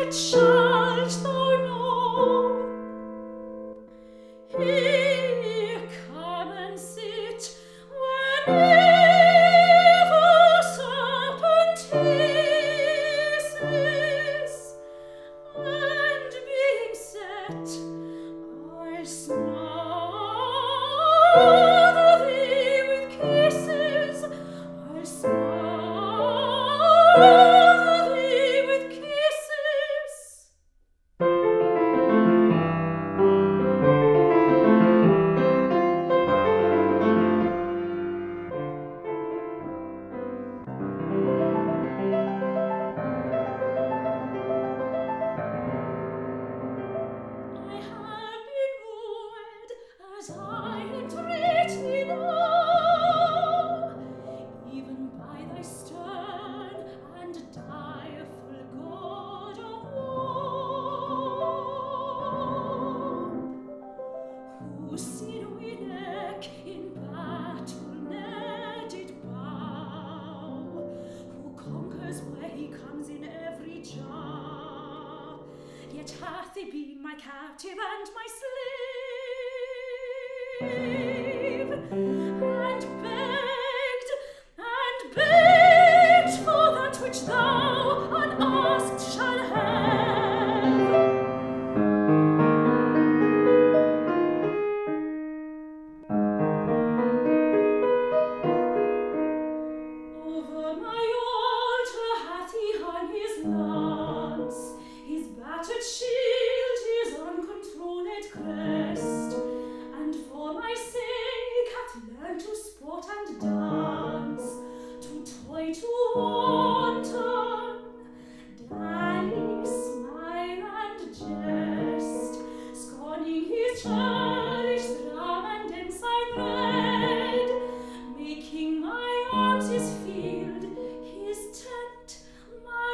yet shalt thou know. Here come and sit whenever serpent hisses, and being set, I'll smother thee with kisses. I'll smother thee with kisses. I have been wooed as I entreat thee now, even by thy stern and direful God of war, who sin we neck in battle ne'er did bow, who conquers where he comes in every jar, yet hath he been my captive and my slave, and begged for that which thou unasked shall have. Over my altar hath he hung his lance, his battered shield, his uncontrolled crest, and for my sake hath learned to sport and dance, to toy, to wanton, dally, smile and jest, scorning his churlish drum and inside bread, making my arms his field, his tent my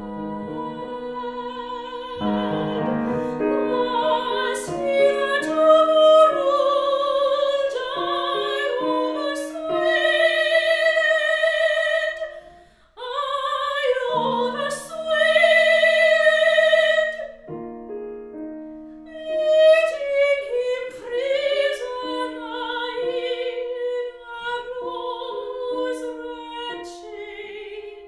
bed. Was he that overruled, I oversweared, leading him prisoner in a rose-red chain,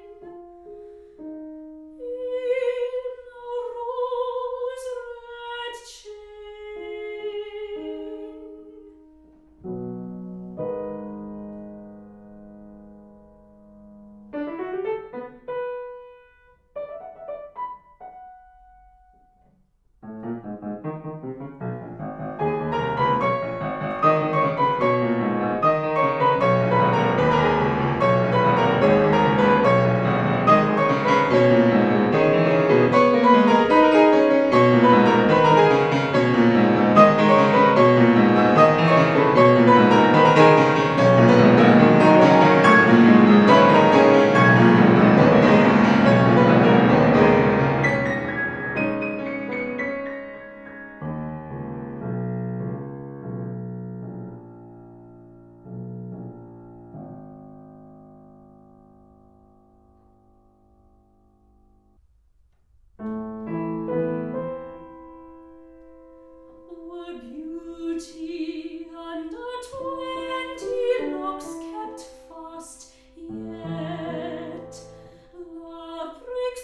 Were beauty under 20 locks kept fast, yet love breaks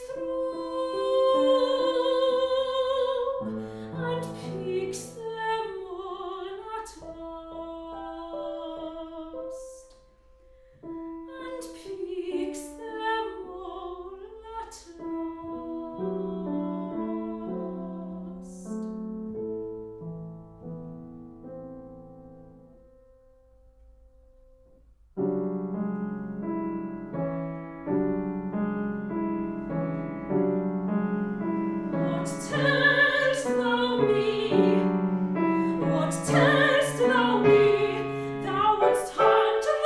through and picks them all at last, and picks them all at last. What tell'st thou me? What tell'st thou me? Thou wouldst hunt the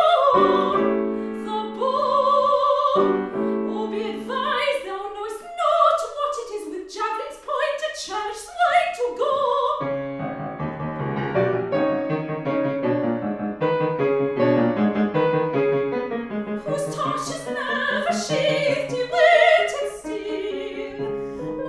bow. Oh, be advised, thou knowest not what it is with javelin's point to churlish swine to go. Whose torch is never sheathed, he waited still,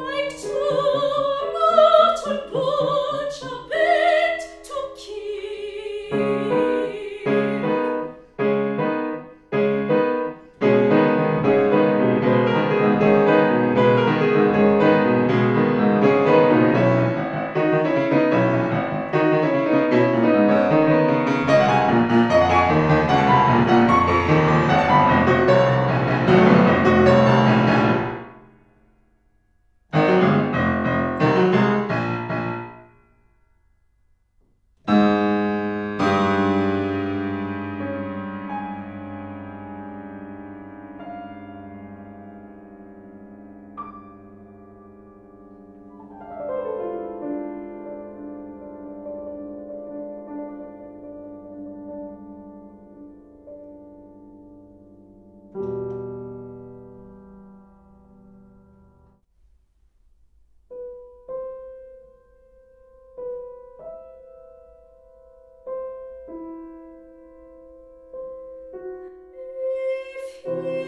He